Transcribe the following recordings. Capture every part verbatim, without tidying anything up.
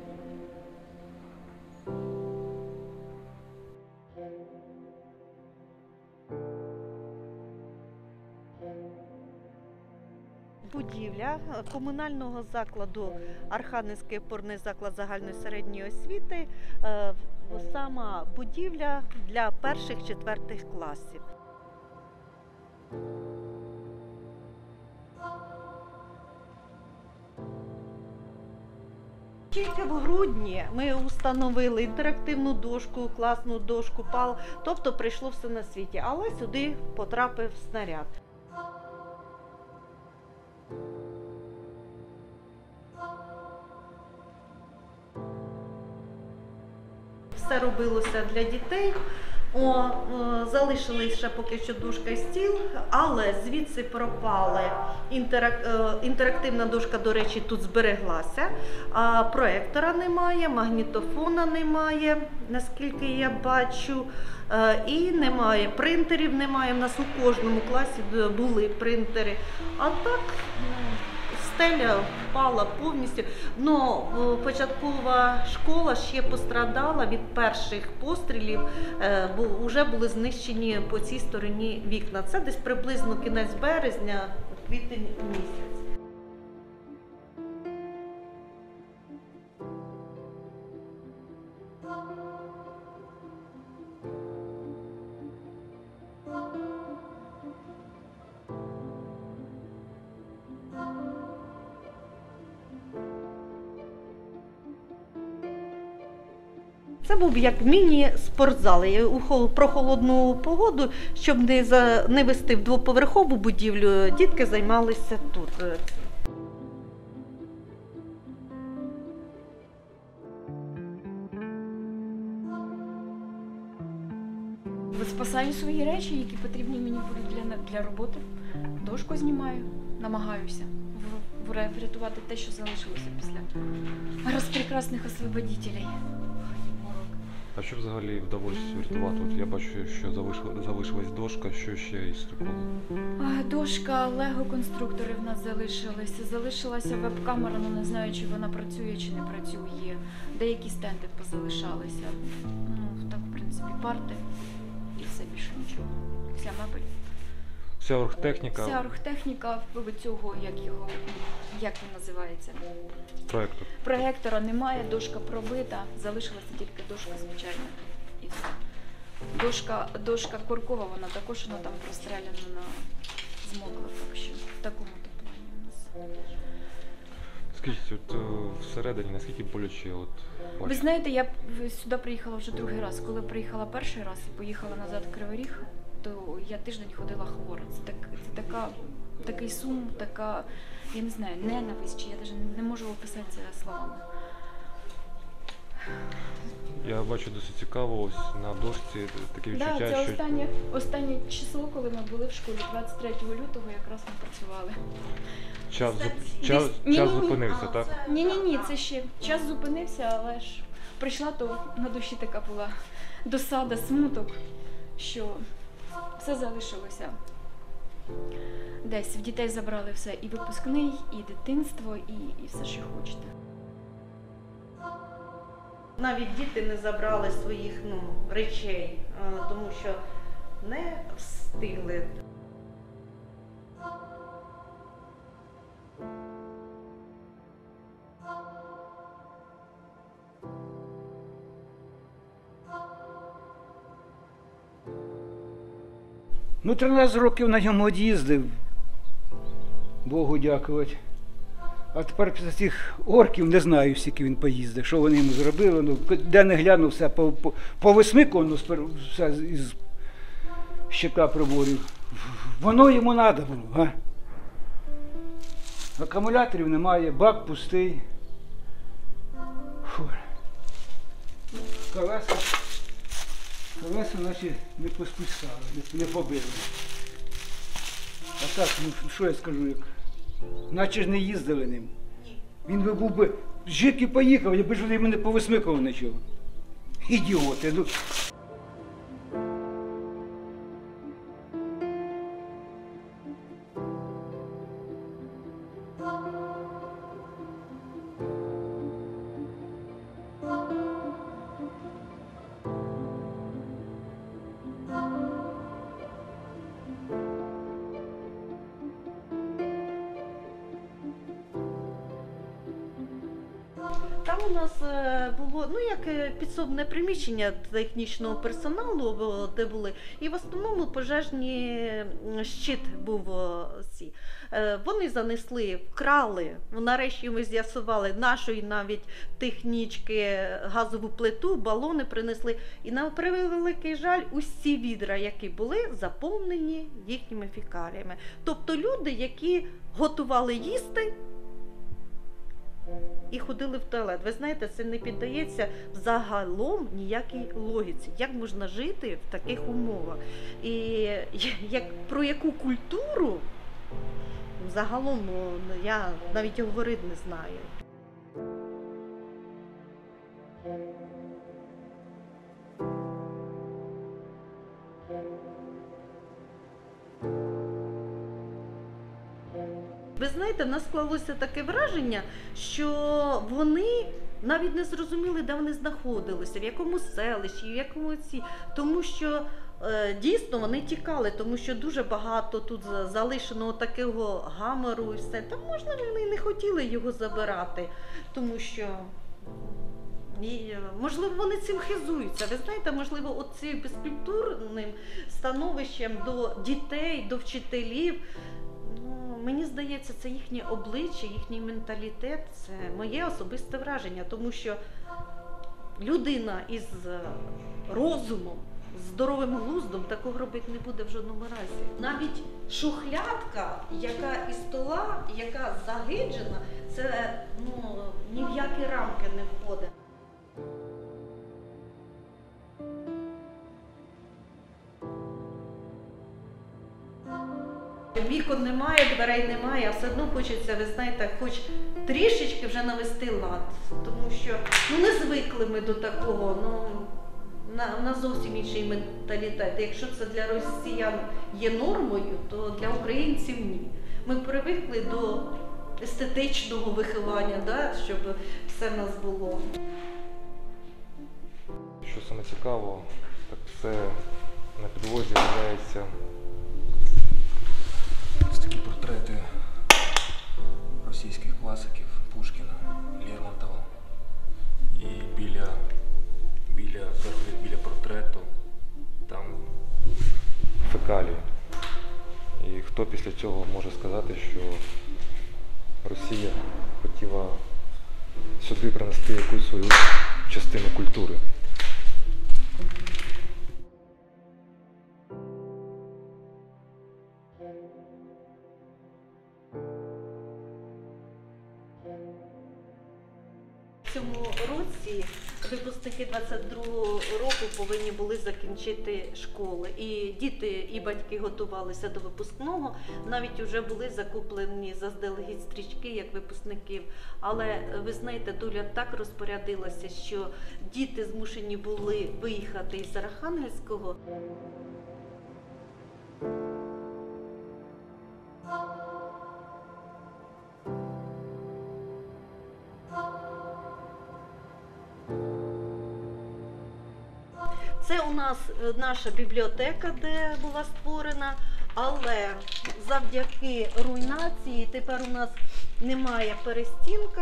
Будівля комунального закладу Архангельський опорний заклад загальної середньої освіти, сама будівля для перших-четвертих класів. Тільки в грудні ми установили інтерактивну дошку, класну дошку, пал, тобто прийшло все на світі, але сюди потрапив снаряд. Все робилося для дітей. О, залишились ще поки що дошка і стіл, але звідси пропали. Інтерак... Інтерактивна дошка, до речі, тут збереглася. А проектора немає, магнітофона немає, наскільки я бачу. І немає принтерів, немає. У нас у кожному класі були принтери. А так, стеля впала повністю. Но початкова школа ще пострадала від перших пострілів, бо вже були знищені по цій стороні вікна. Це десь приблизно кінець березня, квітень місяць. Це був як міні-спортзал. У прохолодну погоду, щоб не, за, не вести в двоповерхову будівлю, дітки займалися тут. Спасаю свої речі, які потрібні мені будуть для, для роботи. Дошку знімаю, намагаюся врятувати те, що залишилося після розпрекрасних освободителей. А що взагалі вдалося врятувати? От я бачу, що залишилась, залишилась дошка, що ще із такого? Дошка, лего-конструктори в нас залишилися. Залишилася веб-камера, але не знаю, чи вона працює, чи не працює. Деякі стенди позалишалися. Ну, так, в принципі, парти і все, більше нічого. Вся мебель. Вся оргтехніка? Вся оргтехніка цього, як його, як він називається? Проектор. Проектора немає, дошка пробита, залишилася тільки дошка звичайна. І все. Дошка, дошка коркова, вона також вона там простреляна, змокла, так що в такому плані у нас. Скажіть, от всередині, наскільки боляче? От, ви знаєте, я сюди приїхала вже другий раз. Коли приїхала перший раз і поїхала назад в Кривий Ріг, то я тиждень ходила хвора. Це, так, це така, такий сум, така, я не знаю, ненависть, чи я навіть не можу описати це словами. Я бачу досить цікаво, ось на дошці таке відчуття, да, це що... останнє, останнє число, коли ми були в школі, двадцять третього лютого, якраз ми працювали. Час, зуп... час, Десь... час ні, ні, зупинився, ні. так? Ні-ні-ні, це ще час зупинився, але ж прийшла, то на душі така була досада, смуток, що все залишилося. Десь в дітей забрали все, і випускний, і дитинство, і, і все, що хочете. Навіть діти не забрали своїх ну, речей, тому що не встигли. Ну, тринадцять років на ньому їздив, Богу дякувати. А тепер після цих орків не знаю, скільки він поїздив, що вони йому зробили. Ну, де не глянув, все по, по, по висмикувано, все із щека приборів. Воно йому треба було, а? Акумуляторів немає, бак пустий. Фу. Колеса, колеса наче не поспускали, не, не побили. А так, ну що я скажу, як? Наче ж не їздили ним. Він би був би, жик і поїхав, якби ж вони йому не повисмикували нічого. Ідіоти, ну. Там у нас е, було ну як е, підсобне приміщення технічного персоналу, о, де були, і в основному пожежні м, щит був о, ці. Е, Вони занесли, вкрали. Ну, нарешті ми з'ясували нашої навіть технічки, газову плиту, балони принесли. І на превеликий жаль, усі відра, які були, заповнені їхніми фекаліями. Тобто люди, які готували їсти і ходили в туалет. Ви знаєте, це не піддається загалом ніякій логіці. Як можна жити в таких умовах? І як, про яку культуру загалом ну, я навіть говорити не знаю. Ви знаєте, в нас склалося таке враження, що вони навіть не зрозуміли, де вони знаходилися, в якому селищі, в якому ці. Тому що е, дійсно вони тікали, тому що дуже багато тут залишеного такого гамору і все. Там можна, вони не хотіли його забирати, тому що і, можливо, вони цим хизуються. Ви знаєте, можливо, от цим безкультурним становищем до дітей, до вчителів. Ну, мені здається, це їхнє обличчя, їхній менталітет, це моє особисте враження, тому що людина із розумом, здоровим глуздом такого робити не буде в жодному разі. Навіть шухлядка, яка із стола, яка загиджена, це ну, ні в які рамки не входить. Вікон немає, дверей немає, а все одно хочеться, ви знаєте, хоч трішечки вже навести лад. Тому що ну, не звикли ми до такого, ну, на, на зовсім інший менталітет. Якщо це для росіян є нормою, то для українців ні. Ми привикли до естетичного виховання, да, щоб все в нас було. Що саме цікаво, так це на підлозі валяється ось такі портрети російських класиків Пушкіна, Лермонтова. І біля, біля, біля портрету там фекалії. І хто після цього може сказати, що Росія хотіла сюди принести якусь свою частину культури? В цьому році випускники двадцять другого року повинні були закінчити школи. І діти, і батьки готувалися до випускного. Навіть вже були закуплені заздалегідь стрічки, як випускників. Але, ви знаєте, доля так розпорядилася, що діти змушені були виїхати із Архангельського. Це у нас наша бібліотека, де була створена, але завдяки руйнації тепер у нас немає перестінка.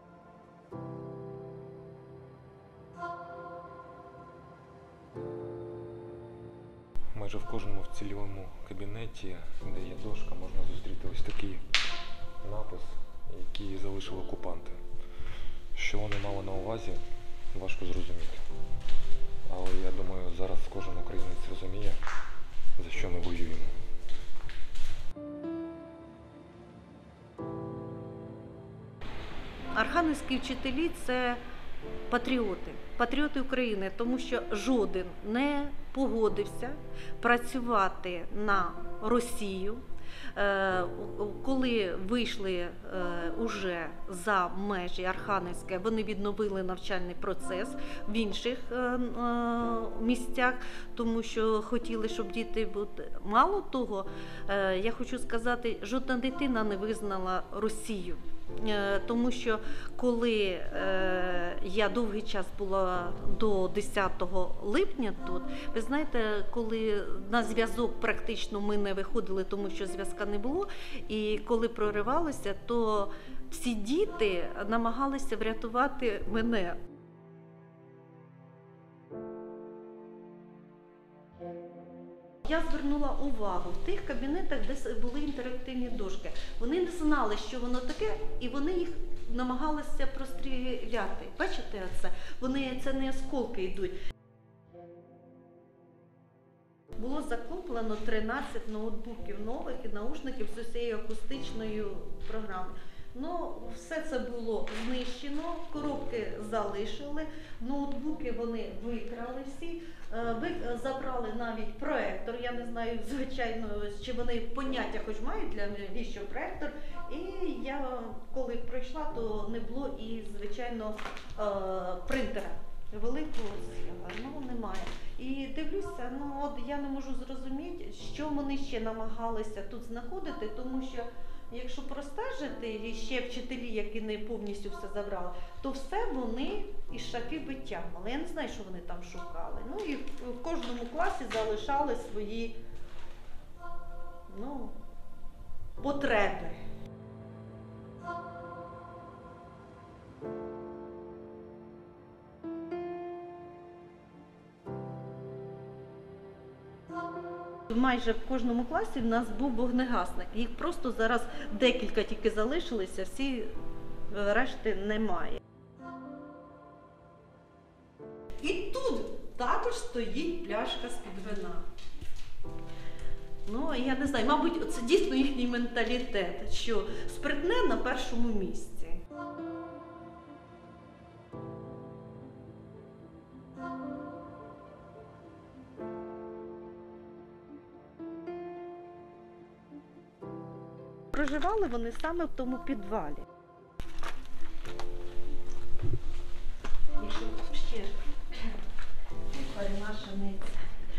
Майже в кожному вцілілому кабінеті, де є дошка, можна зустріти ось такий напис, який залишили окупанти. Що вони мали на увазі, важко зрозуміти. Але я думаю, зараз кожен українець розуміє, за що ми воюємо. Архангельські вчителі – це патріоти, патріоти України, тому що жоден не погодився працювати на Росію. Коли вийшли уже за межі Архангельська, вони відновили навчальний процес в інших місцях, тому що хотіли, щоб діти були. Мало того, я хочу сказати, жодна дитина не визнала Росію. Тому що коли е, я довгий час була до десятого липня тут, ви знаєте, коли на зв'язок практично ми не виходили, тому що зв'язка не було, і коли проривалися, то всі діти намагалися врятувати мене. Я звернула увагу в тих кабінетах, де були інтерактивні дошки. Вони не знали, що воно таке, і вони їх намагалися простріляти. Бачите це? Вони, це не осколки йдуть. Було закуплено тринадцять ноутбуків нових і наушників з усією акустичною програмою. Ну, все це було знищено, коробки залишили, ноутбуки вони викрали всі, ви забрали навіть проектор, я не знаю, звичайно, чи вони поняття хоч мають для навіщо проектор. І я, коли прийшла, то не було і, звичайно, принтера великого, ну, немає. І дивлюся, ну от я не можу зрозуміти, що вони ще намагалися тут знаходити, тому що якщо простежити, і ще вчителі, які не повністю все забрали, то все вони із шафи витягнули. Я не знаю, що вони там шукали. Ну і в кожному класі залишали свої, ну, потреби. Майже в кожному класі в нас був вогнегасник. Їх просто зараз декілька тільки залишилися, всі решти немає. І тут також стоїть пляшка з-під вина. Ну, я не знаю, мабуть, це дійсно їхній менталітет, що спиртне на першому місці. Проживали вони саме в тому підвалі. Якщо ще наша ниця.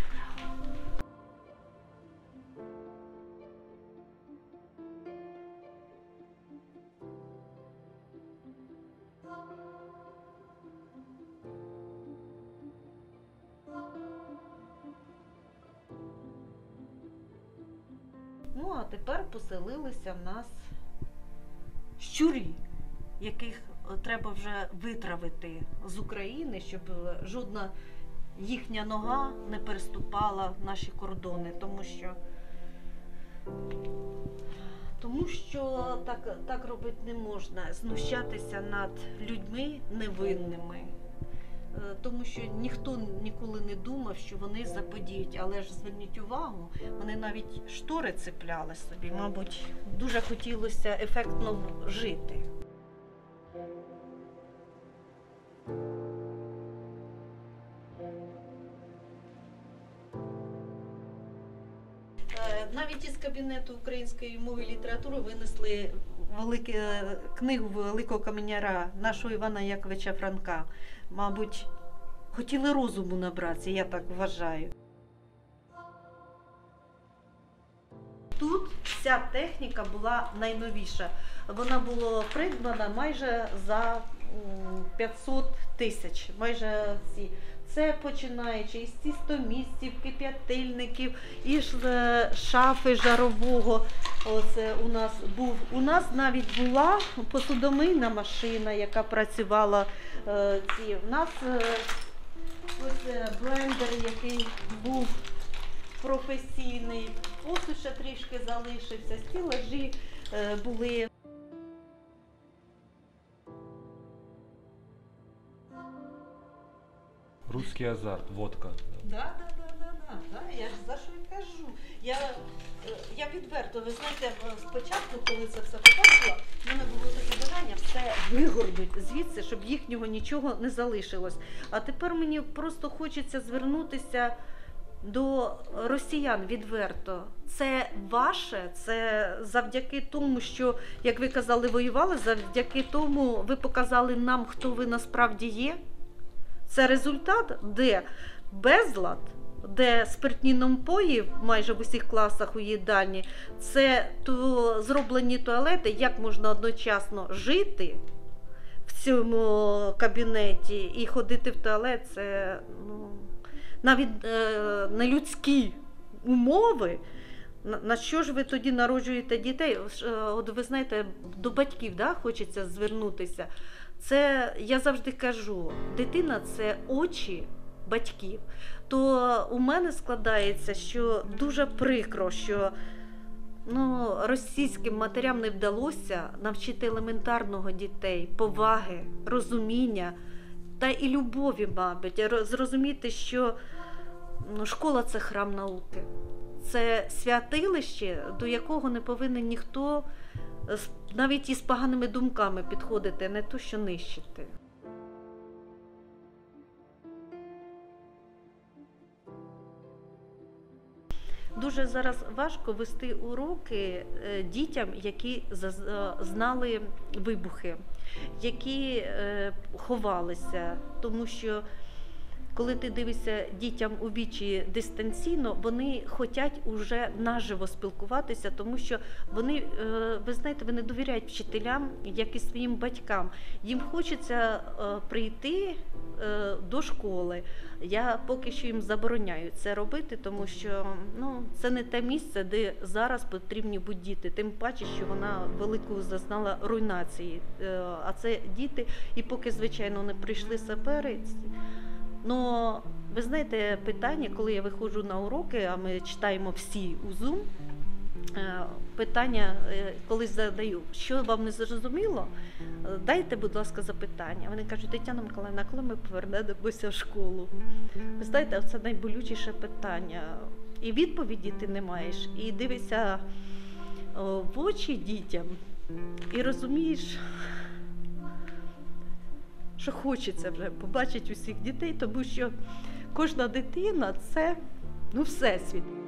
Ну, а тепер поселилися в нас щурі, яких треба вже витравити з України, щоб жодна їхня нога не переступала наші кордони, тому що, тому що так, так робити не можна, знущатися над людьми невинними. Тому що ніхто ніколи не думав, що вони заподіють, але ж зверніть увагу, вони навіть штори цепляли собі, мабуть, дуже хотілося ефектно жити. Навіть із кабінету української мови і літератури винесли велику книгу великого каменяра нашого Івана Яковича Франка. Мабуть, хотіли розуму набратися, я так вважаю. Тут вся техніка була найновіша. Вона була придбана майже за п'ятсот тисяч, майже всі. Це починаючи із тістомісців, кип'ятильників, із шафи жарового. Оце у нас був. У нас навіть була посудомийна машина, яка працювала. Е, ці. У нас е, ось блендер, який був професійний. Посуд ще трішки залишився. Стілажі е, були. Русский азарт, водка. Да, да, да, да, да, да. Я ж за що й кажу. Я, я відверто, ви знаєте, спочатку, коли це все побачила, в мене було таке бажання все вигорнути звідси, щоб їхнього нічого не залишилось. А тепер мені просто хочеться звернутися до росіян відверто. Це ваше, це завдяки тому, що, як ви казали, воювали, завдяки тому ви показали нам, хто ви насправді є. Це результат, де безлад, де спиртні напої майже в усіх класах у їдальні, це то зроблені туалети, як можна одночасно жити в цьому кабінеті і ходити в туалет, це ну, навіть е, нелюдські умови, На, на що ж ви тоді народжуєте дітей? Е, От ви знаєте, до батьків, да, хочеться звернутися. Це, я завжди кажу, дитина – це очі батьків. То у мене складається, що дуже прикро, що ну, російським матерям не вдалося навчити елементарного дітей, поваги, розуміння та і любові, мабуть, роз- зрозуміти, що ну, школа – це храм науки. Це святилище, до якого не повинен ніхто з- навіть із поганими думками підходити, не то що нищити. Дуже зараз важко вести уроки е, дітям, які заз- е, знали вибухи, які е, ховалися, тому що коли ти дивишся дітям у вічі дистанційно, вони хочуть уже наживо спілкуватися, тому що вони, е, ви знаєте, вони довіряють вчителям, як і своїм батькам. Їм хочеться е, прийти е, до школи. Я поки що їм забороняю це робити, тому що ну, це не те місце, де зараз потрібні будуть діти. Тим паче, що вона велику зазнала руйнації. Е, А це діти, і поки, звичайно, не прийшли сапери. Ну, ви знаєте, питання, коли я виходжу на уроки, а ми читаємо всі у Zoom, е, питання, е, колись задаю, що вам не зрозуміло, е, дайте, будь ласка, запитання. Вони кажуть, Тетяна Миколаївна, коли ми повернемося в школу? Ви знаєте, це найболючіше питання. І відповіді ти не маєш, і дивишся о, в очі дітям, і розумієш, що хочеться вже побачити усіх дітей, тому що кожна дитина – це ну, всесвіт.